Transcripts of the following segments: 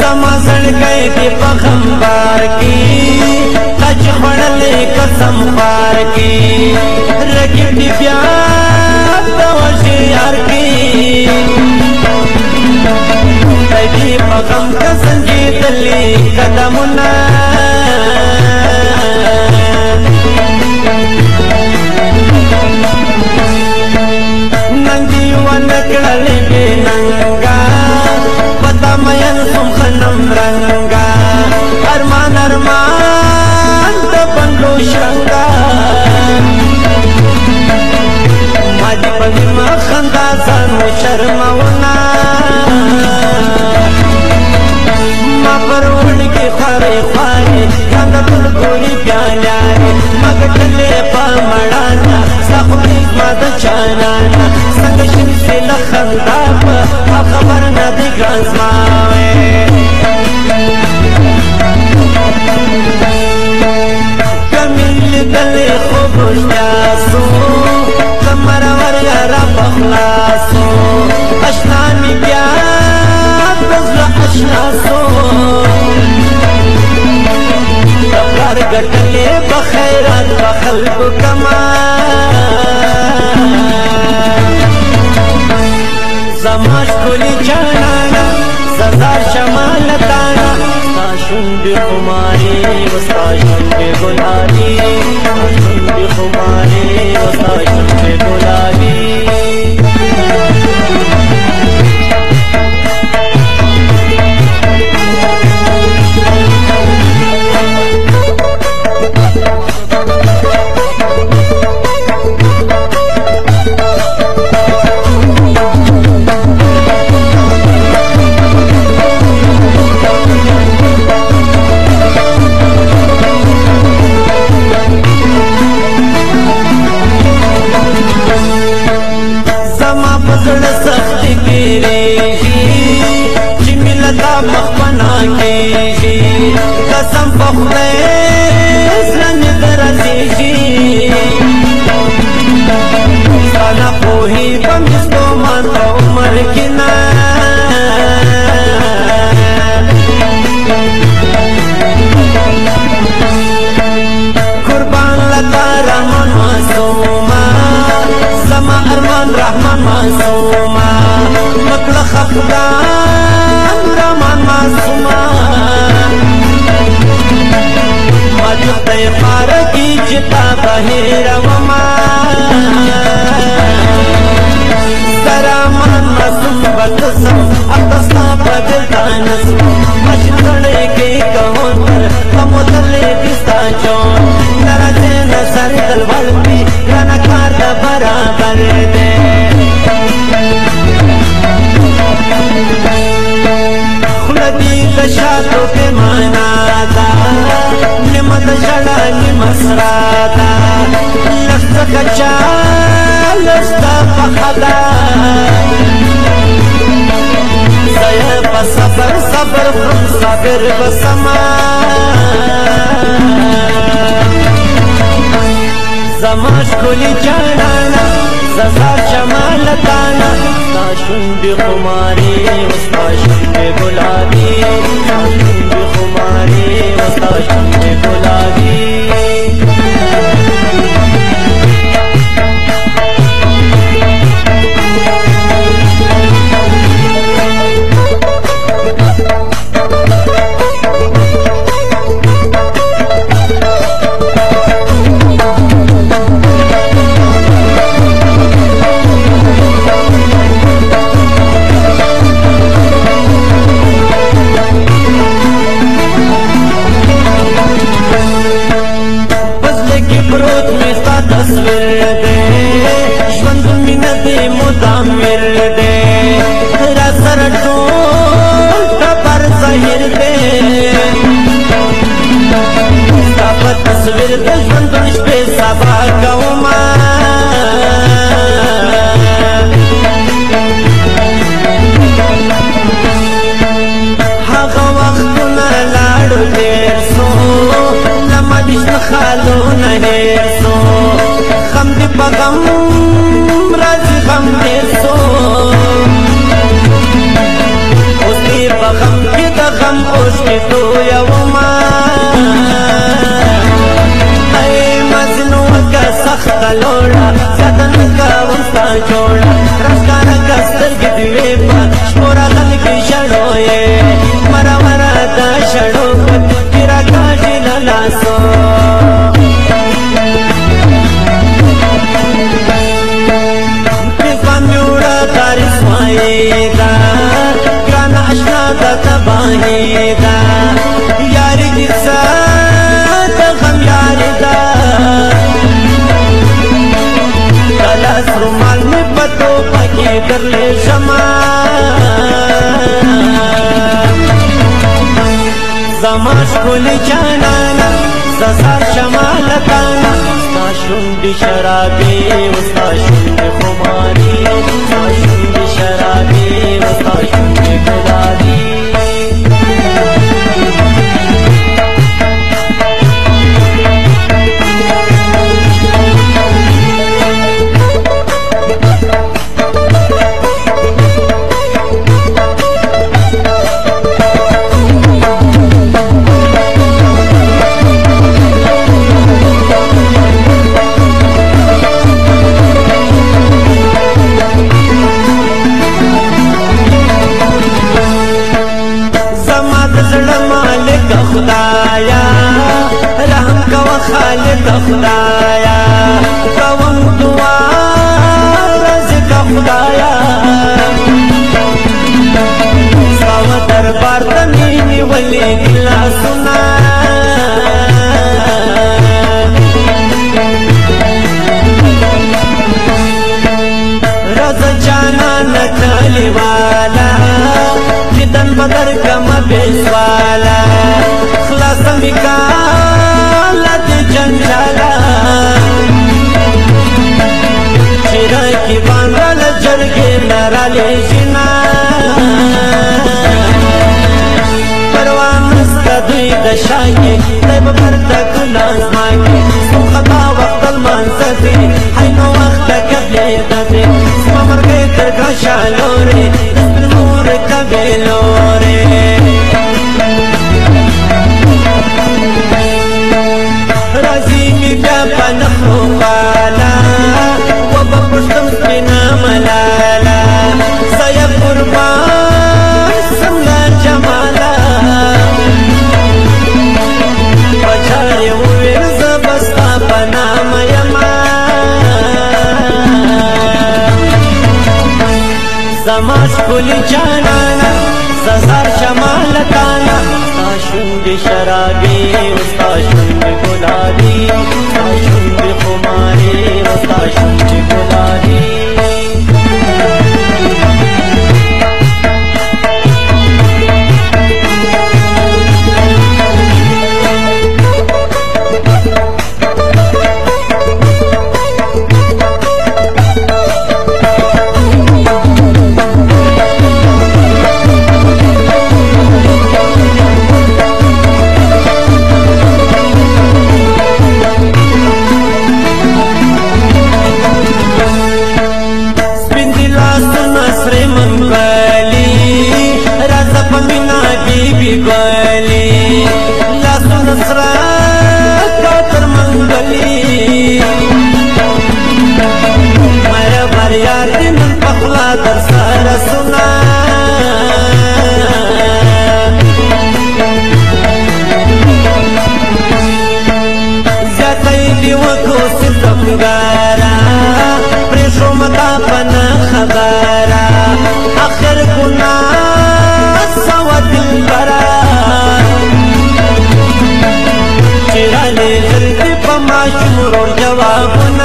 समझण गए थे पगंबर की कच पड़ले कसम पार की रखी प्यार तवशे यार की तजी पगम का संजीत ली कदमुना नंगी वन कड़ले के नंगा पता मयन सुम खनम रंगा अरमान अरमान तो बंगलो शंगा माजी पगी मा खंदा सानो शर्मावना मा परवड़ के खारे खारे खंदा तुल गोरी प्याला मगटले पा मड़ाना साखुरी माद चानाना संगशन से लखंदा पा खबर न दी ग्रांसमावे कमिल गले खुबुश्यासो कमरवर यारा बखलासो अशनानी प्यार बजला अशनासो तबार गटले बखैरात बखल्ब कमा समाज खुली जाना सदा शमालताना शुंड कुमारी वस्ता शुंड गुलाबी शुंड कुमारी वस्ता शुंड गुलाबी मखबना के कसम पखले सन दरसी साना पोही बमिस्तो मन उमर किना कुर्बान लता रहमान मासूमा समा अरमान रहमान मासूमा मतलब खफगान रहमान मासूमा मजते पार की जिता बहिरवमा सरामान मासूम बदसम अकस्ता बदतानस मशगड़े के कहों पर कमोदले दिस्ता जोन नरसे नसर दलवल भी रनकार द बराबर दे खुलदी दशातो के मानादा निमत जड़ा निमसरादा लफ्ज़ कच्चा लफ्ज़ पखदा सयब सबर सबर सबर बसमा समाज खुली जाना सजा जमालताना शुंड कुमारी वस्ता शुंड गुलाबी शुंड कुमारी वस्ता शुंड गुलाबी غم اوش کی تو یوما اے مزنو کا سخت لوڑا زدن کا وستا جوڑا رسکانا کستر کی دیوے پا شورا غل کی شڑوئے مرا مرا دا شڑو کت پیرا کاجی للاسو پیفا میوڑا داری سوائی دا گرانا اشنا دا تباہی دا یاری جسا دا غم یاری دا کلاس رومال میں پتو پاکی کر لے زماش کولی جانانا زسار شمالتانا ستا شنڈی شرابی وستا شنڈی خماری ستا شنڈی شرابی وستا شنڈی گلابی خدایا رحم کوا خالق خدایا کوم دعا رزق خدایا ساو دربار تمینی ولی دلا سنا رز جانا نچالی والا جدن بدر کم بیسوالا خلاسمکالت جنجالا شیرہ کی باندرال جرگی لرالی جنا پروانستا دوی دشاکی لیب برتا کلاز ماکی سو خطا وقت المنزدی حینو وقت کبلی ددی سما مرگی ترگا شالوری دست نور کبیلوری رازی می بیا پنخو بالا و بپشتم سپینا ملالا سیا قربان سملا جمالا بچاری وویر زبستا پنام یما زماش کلی جانانا ززار شمالتانا شنڈی شرابی وستا شنڈی گلابی وستا شنڈی خماری وستا شنڈی گلابی در سر سنا زیادی دیوکو ستمگارا پریشو متا پنا خبارا آخر گنا سوا دل برا چرالی غربی پا ماشور اور جوابنا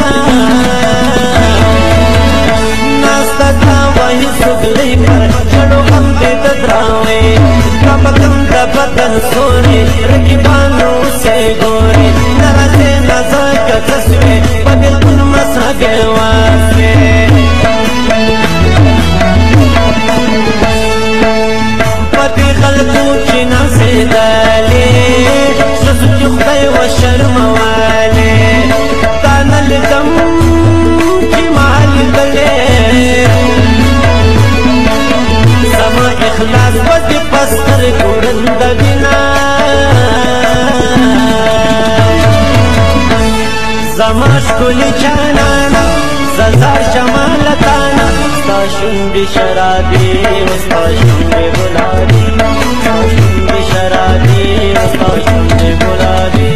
سگلی پر چڑو ہم دے دراوے کبکم دبدن سوری رکبانو سے گوری نرسے نزاک تسوے بدل کن مساگے واسے پتی خلقو چنا سے دالے شسکی خدای و شرم والے تانل دم کی مال دلے اخلاص بدی پستر دینا زماش کلی جانانا سزا شمالتانا ستا شنڈی شرابی وستا شنڈی گلابی ستا شنڈی شرابی وستا شنڈی گلابی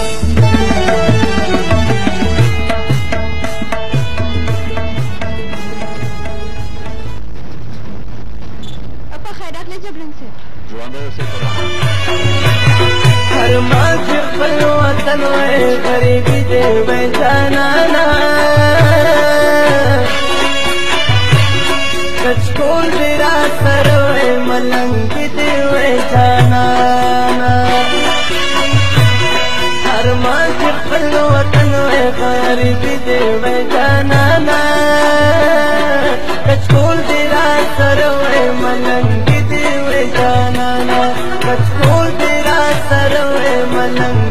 हर माँ के खपल वतन में गरीबी दे वे जानाना कचकोल तेरा सर वे मलंग दे वे जानाना हर माँ के खपल वतन में गरीबी दे वे जानाना कचकोल तेरा सर वे मलंग दे वे जानाना कचकोल तेरा सर वे मलंग